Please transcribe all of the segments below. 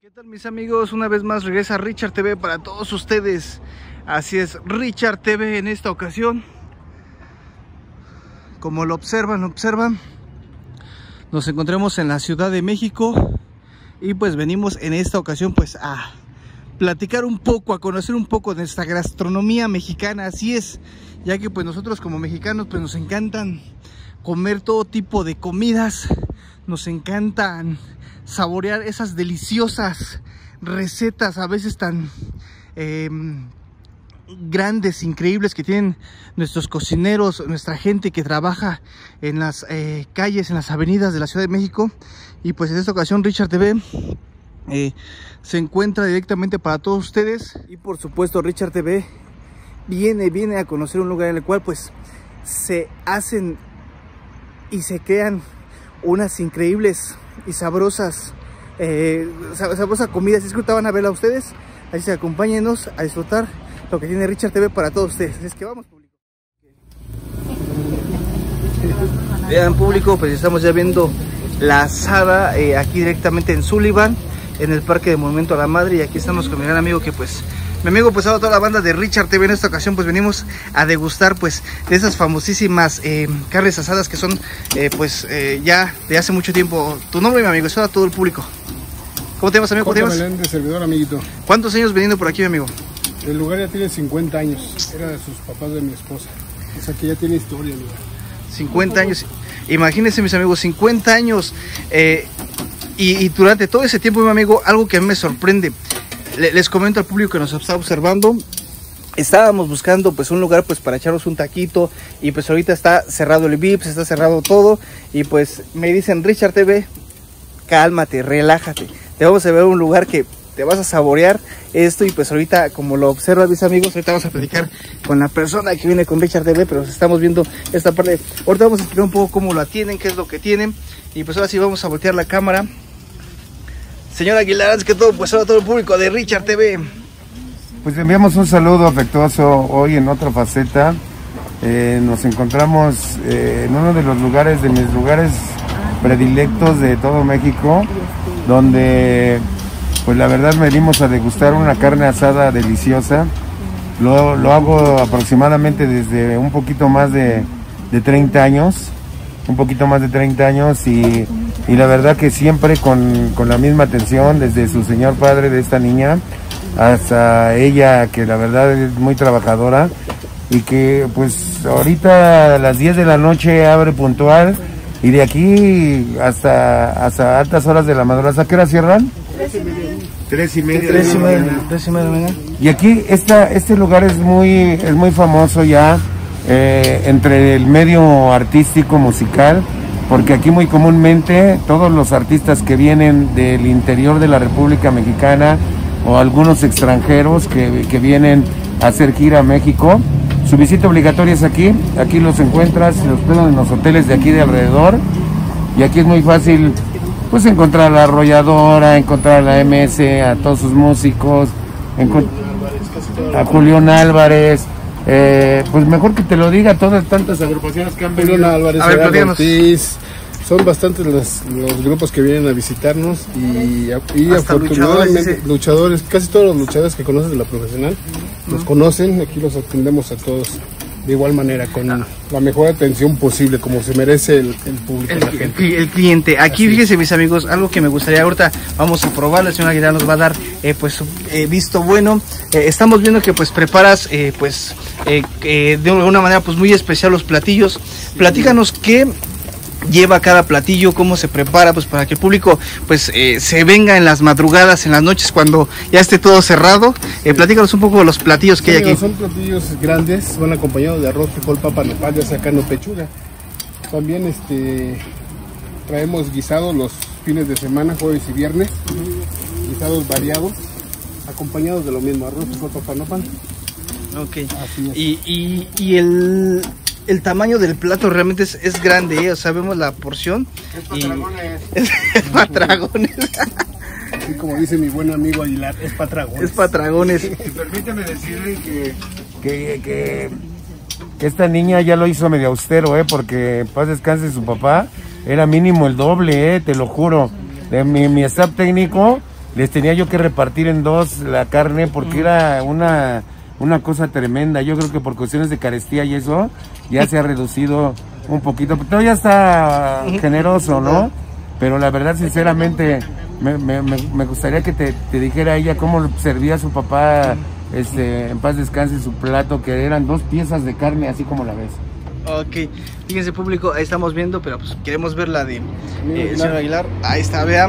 ¿Qué tal, mis amigos? Una vez más regresa Richard TV para todos ustedes. Así es, Richard TV en esta ocasión. Como lo observan, nos encontramos en la Ciudad de México y pues venimos en esta ocasión pues a platicar un poco, a conocer un poco de nuestra gastronomía mexicana. Así es, ya que pues nosotros como mexicanos pues nos encantan comer todo tipo de comidas, nos encantan saborear esas deliciosas recetas, a veces tan grandes, increíbles, que tienen nuestros cocineros, nuestra gente que trabaja en las calles, en las avenidas de la Ciudad de México. Y pues en esta ocasión Richard TV se encuentra directamente para todos ustedes. Y por supuesto Richard TV viene a conocer un lugar en el cual pues se hacen y se crean unas increíbles y sabrosas comidas. Si van a verla ustedes, así que acompáñenos a disfrutar lo que tiene Richard TV para todos ustedes. Es que vamos, público. Vean, público, pues estamos ya viendo la asada aquí directamente en Sullivan, en el Parque de Monumento a la Madre. Y aquí estamos con mi gran amigo, que pues mi amigo pues a toda la banda de Richard TV. En esta ocasión pues venimos a degustar pues de esas famosísimas carnes asadas que son ya de hace mucho tiempo. Tu nombre, mi amigo, eso a todo el público. ¿Cómo te llamas, amigo? ¿Cómo te llamas? Meléndez, servidor, amiguito. ¿Cuántos años veniendo por aquí, mi amigo? El lugar ya tiene 50 años. Era de sus papás de mi esposa. O sea que ya tiene historia el lugar. 50 años. Imagínense, mis amigos, 50 años. Y durante todo ese tiempo, mi amigo, algo que a mí me sorprende. Les comento al público que nos está observando. Estábamos buscando pues un lugar pues para echarnos un taquito. Y pues ahorita está cerrado el Vips, está cerrado todo. Y pues me dicen, Richard TV, cálmate, relájate. Te vamos a ver un lugar que te vas a saborear esto. Y pues ahorita, como lo observan mis amigos, ahorita vamos a platicar con la persona que viene con Richard TV, pero estamos viendo esta parte. Ahorita vamos a explicar un poco cómo lo atienden, qué es lo que tienen. Y pues ahora sí vamos a voltear la cámara. Señor Aguilar, antes que todo, pues a todo el público de Richard TV. Pues enviamos un saludo afectuoso hoy en otra faceta. Nos encontramos en uno de los lugares, de mis lugares predilectos de todo México, donde pues la verdad venimos a degustar una carne asada deliciosa. Lo hago aproximadamente desde un poquito más de 30 años. Un poquito más de 30 años y la verdad que siempre con la misma atención, desde su señor padre de esta niña hasta ella, que la verdad es muy trabajadora y que pues ahorita a las 10 de la noche abre puntual y de aquí hasta altas horas de la madrugada. ¿A qué hora cierran? 3:30. Y aquí este lugar es muy famoso ya entre el medio artístico musical, porque aquí muy comúnmente todos los artistas que vienen del interior de la República Mexicana o algunos extranjeros que vienen a hacer gira a México, su visita obligatoria es aquí los encuentras, se hospedan en los hoteles de aquí de alrededor, y aquí es muy fácil pues encontrar a La Arrolladora, encontrar a la MS, a todos sus músicos, a Julián Álvarez. Pues mejor que te lo diga, todas tantas agrupaciones que han venido. Álvarez, Ortiz, son bastantes los grupos que vienen a visitarnos y afortunadamente luchadores, casi todos los luchadores que conocen de la profesional nos conocen. Aquí los atendemos a todos de igual manera, con la mejor atención posible, como se merece el público, el cliente. Aquí fíjense, mis amigos, algo que me gustaría, ahorita vamos a probarlo, el señor Aguilar nos va a dar visto bueno. Estamos viendo que pues preparas de una manera pues muy especial los platillos. Platícanos qué lleva cada platillo, cómo se prepara, pues para que el público pues se venga en las madrugadas, en las noches, cuando ya esté todo cerrado. Platícanos un poco de los platillos que hay aquí. Son platillos grandes, van acompañados de arroz, frijol, papa, nopal, ya sea carne o pechuga. También traemos guisados los fines de semana, jueves y viernes, guisados variados, acompañados de lo mismo, arroz, frijol, papa, nopal. Ok. Y el tamaño del plato realmente es grande, o sea, vemos la porción. Es patragones. Así como dice mi buen amigo Aguilar, es patragones. Es patragones. Y permíteme decirle que esta niña ya lo hizo medio austero, porque en paz descanse su papá, era mínimo el doble, te lo juro. Mi staff técnico les tenía yo que repartir en dos la carne porque era una cosa tremenda. Yo creo que por cuestiones de carestía y eso, ya se ha reducido un poquito. Todavía está generoso, ¿no? Pero la verdad, sinceramente, me gustaría que te dijera ella cómo servía a su papá, en paz descanse, su plato, que eran 2 piezas de carne, así como la ves. Ok, fíjense público, ahí estamos viendo, pero pues queremos ver la de el señor Aguilar. Ahí está, vean.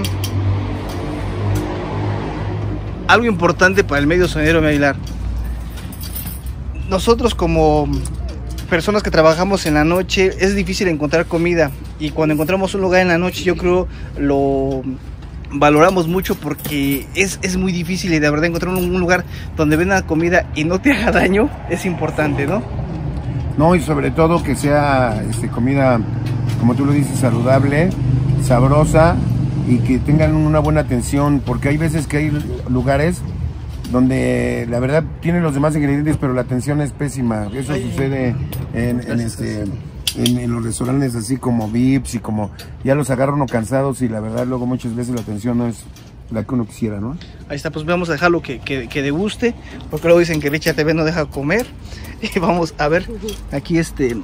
Algo importante para el medio sonidero, mi Aguilar. Nosotros como personas que trabajamos en la noche, es difícil encontrar comida. Y cuando encontramos un lugar en la noche, yo creo lo valoramos mucho porque es muy difícil. Y de verdad encontrar un lugar donde vendan comida y no te haga daño es importante, ¿no? No, y sobre todo que sea comida, como tú lo dices, saludable, sabrosa y que tengan una buena atención, porque hay veces que hay lugares donde la verdad tienen los demás ingredientes, pero la atención es pésima. Eso sucede en los restaurantes así como Vips y como ya los agarran uno cansados y la verdad luego muchas veces la atención no es la que uno quisiera, ¿no? Ahí está, pues vamos a dejarlo que deguste, porque luego dicen que Richard TV no deja comer. Y vamos a ver, aquí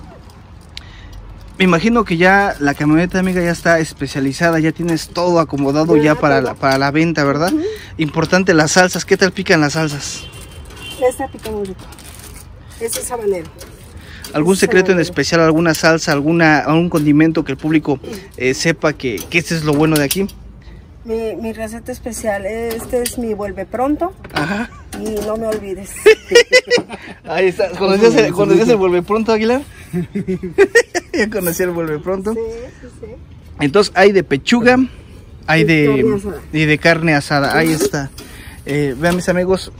me imagino que ya la camioneta, amiga, ya está especializada, ya tienes todo acomodado ya para la venta, ¿verdad? Importante las salsas, ¿qué tal pican las salsas? Esta pica muy rico, ese es habanero. ¿Algún secreto en especial, alguna salsa, algún condimento que el público sepa que este es lo bueno de aquí? Mi receta especial, este es mi vuelve pronto. Ajá. Y no me olvides. Ahí está. ¿Conocías el vuelve pronto, Aguilar? Ya conocí el vuelve pronto. Sí. Entonces hay de pechuga, hay de carne asada. Ahí está. Vean, mis amigos.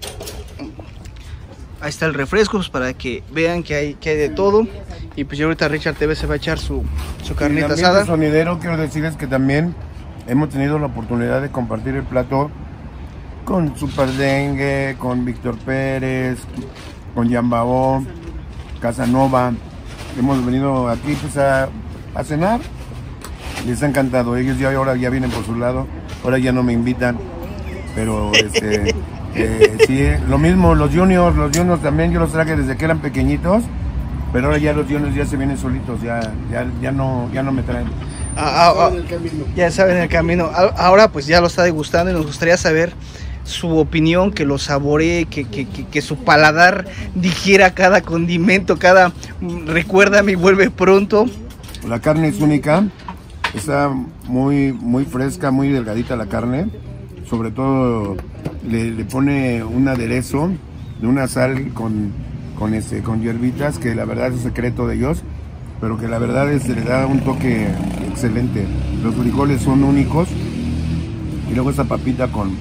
Ahí está el refresco, pues, para que vean que hay de todo. Y pues yo ahorita Richard TV se va a echar su carnita asada. El sonidero, quiero decirles que también hemos tenido la oportunidad de compartir el plato con Super Dengue, con Víctor Pérez, con Yambao, Casanova. Hemos venido aquí pues a cenar. Les ha encantado. Ellos ahora ya vienen por su lado. Ahora ya no me invitan. Pero sí, lo mismo, los juniors también yo los traje desde que eran pequeñitos. Pero ahora ya los juniors ya se vienen solitos, ya no me traen. Ya saben el camino. Ahora pues ya lo está degustando y nos gustaría saber su opinión, que lo saboree, que su paladar digiera cada condimento, recuerda mi vuelve pronto. La carne es única, está muy fresca, muy delgadita la carne. Sobre todo le pone un aderezo de una sal con hierbitas, que la verdad es el secreto de ellos, pero que la verdad le da un toque excelente. Los frijoles son únicos y luego esta papita con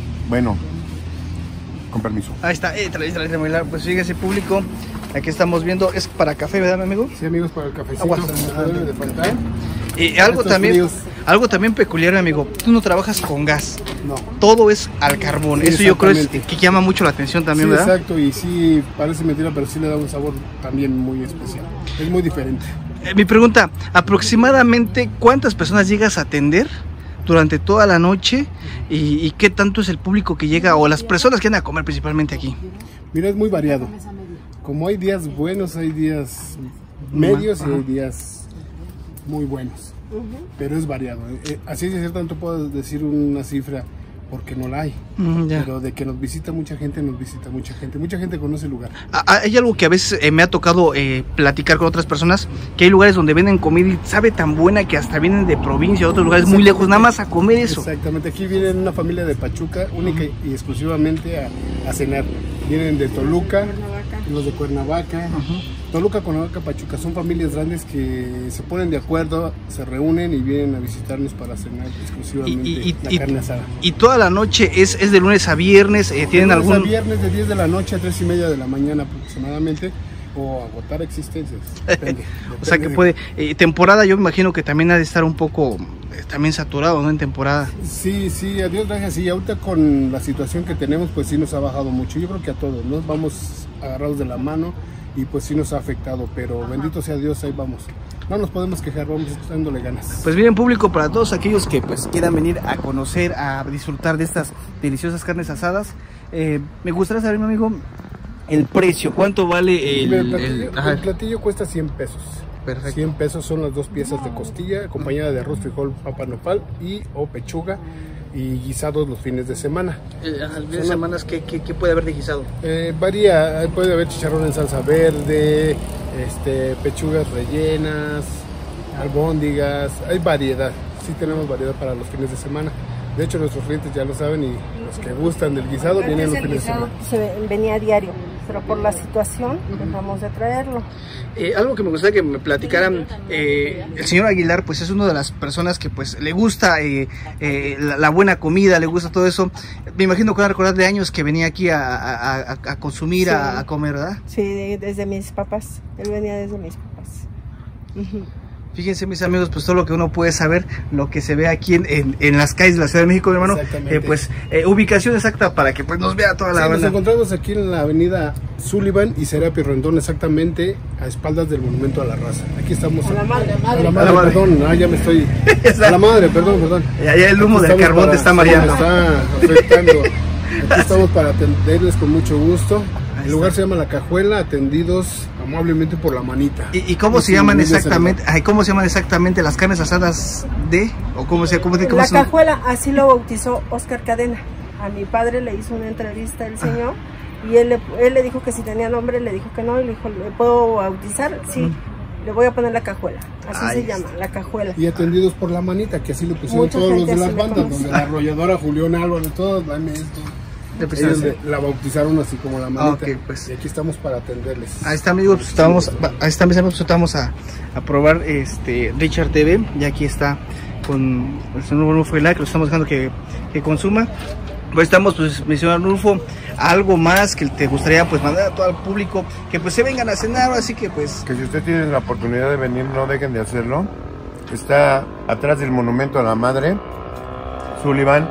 permiso. Ahí está, pues fíjese público, aquí estamos viendo, es para café, ¿verdad, amigo? Sí, amigos, para el cafecito, no debe de faltar. Y algo también peculiar, amigo, tú no trabajas con gas. No. Todo es al carbón. Sí, eso yo creo que llama mucho la atención también, sí, ¿verdad? Exacto, y sí, parece mentira, pero sí le da un sabor también muy especial. Es muy diferente. Mi pregunta, aproximadamente, ¿cuántas personas llegas a atender durante toda la noche? ¿Y qué tanto es el público que llega o las personas que vienen a comer principalmente aquí? Mira, es muy variado. Como hay días buenos, hay días medios y hay días muy buenos. Pero es variado. Así es cierto, no te puedo decir una cifra porque no la hay. Pero de que nos visita mucha gente, Mucha gente conoce el lugar. Hay algo que a veces me ha tocado platicar con otras personas, que hay lugares donde venden comida y sabe tan buena que hasta vienen de provincia, de otros lugares muy lejos, nada más a comer eso. Exactamente, aquí vienen una familia de Pachuca, única y exclusivamente a cenar. Vienen de Toluca, los de Cuernavaca. Toluca, Cuernavaca, Pachuca, son familias grandes que se ponen de acuerdo, se reúnen y vienen a visitarnos para cenar exclusivamente la carne asada. Y toda la noche es de lunes a viernes, ¿tienen algún...? De lunes a viernes, de 10 de la noche a 3:30 de la mañana aproximadamente, o agotar existencias, depende o sea que puede, temporada yo me imagino que también ha de estar un poco también saturado, ¿no? En temporada. Sí, a Dios gracias, sí, ahorita con la situación que tenemos, pues sí nos ha bajado mucho. Yo creo que a todos, ¿no? Vamos agarrados de la mano y pues sí nos ha afectado, pero bendito sea Dios, ahí vamos. No nos podemos quejar, vamos dándole ganas. Pues bien, público, para todos aquellos que pues quieran venir a conocer, a disfrutar de estas deliciosas carnes asadas, me gustaría saber, mi amigo, el precio. ¿Cuánto vale el platillo cuesta 100 pesos. Perfecto. 100 pesos son las 2 piezas de costilla, acompañada de arroz, frijol, papa nopal o pechuga, y guisados los fines de semana. Los fines de semana, ¿qué puede haber de guisado? Varía, puede haber chicharrón en salsa verde, pechugas rellenas, albóndigas, hay variedad, sí tenemos variedad para los fines de semana. De hecho, nuestros clientes ya lo saben, y los que gustan del guisado vienen los fines de semana. Venía a diario, pero por la situación dejamos de traerlo. Algo que me gustaría que me platicaran, el señor Aguilar pues es una de las personas que pues le gusta la buena comida, le gusta todo eso. Me imagino que van a recordar de años que venía aquí a consumir, sí, a comer, ¿verdad? Sí, desde mis papás, él venía desde mis papás. Fíjense, mis amigos, pues todo lo que uno puede saber, lo que se ve aquí en las calles de la Ciudad de México, mi hermano. Pues ubicación exacta para que pues nos vea toda la banda. Nos encontramos aquí en la avenida Sullivan y Serapio Rendón, exactamente a espaldas del Monumento a la Raza. Aquí estamos. A la madre, perdón, ya me estoy. A la madre, perdón. Ya el humo del carbón te está mareando. Está afectando. Aquí estamos para atenderles con mucho gusto. El lugar se llama La Cajuela, atendidos amablemente por la manita. ¿Y cómo se llaman exactamente? ¿Cómo se llaman exactamente las carnes asadas de? ¿O cómo La Cajuela, así lo bautizó Oscar Cadena. A mi padre le hizo una entrevista el señor y él le dijo que si tenía nombre, le dijo que no, y le dijo, ¿le puedo bautizar? Sí, le voy a poner La Cajuela. Así se llama, La Cajuela. Y atendidos por la manita, que así lo pusieron todos los de las bandas, donde la arrolladora Julián Álvarez, todos, dame esto. Ellos la bautizaron así como la manita. Pues. Y aquí estamos para atenderles. Ahí está, amigos, pues estamos a probar Richard TV. Y aquí está con el señor Rulfo Aguilar, que lo estamos dejando que consuma. Pues estamos, pues, mi señor Rulfo, algo más que te gustaría pues mandar a todo el público, que pues se vengan a cenar, así que pues... Que si ustedes tienen la oportunidad de venir, no dejen de hacerlo. Está atrás del Monumento a la Madre, Sullivan,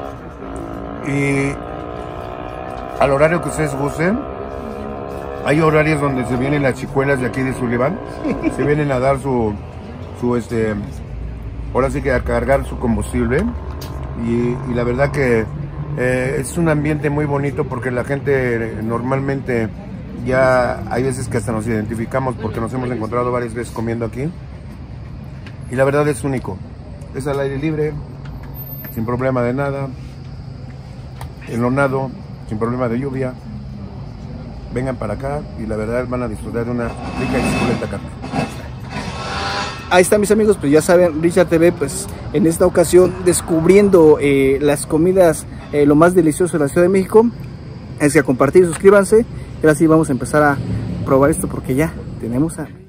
y al horario que ustedes gusten. Hay horarios donde se vienen las chicuelas de aquí de Sullivan, se vienen a dar ahora sí que a cargar su combustible, y la verdad que es un ambiente muy bonito, porque la gente normalmente ya hay veces que hasta nos identificamos porque nos hemos encontrado varias veces comiendo aquí, y la verdad es único, es al aire libre, sin problema de nada, enlonado, sin problema de lluvia. Vengan para acá y la verdad van a disfrutar de una rica y suculenta carne. Ahí están, mis amigos, pues ya saben, Richard TV, pues en esta ocasión descubriendo las comidas lo más delicioso de la Ciudad de México. Es que a compartir, suscríbanse, y ahora sí vamos a empezar a probar esto porque ya tenemos hambre.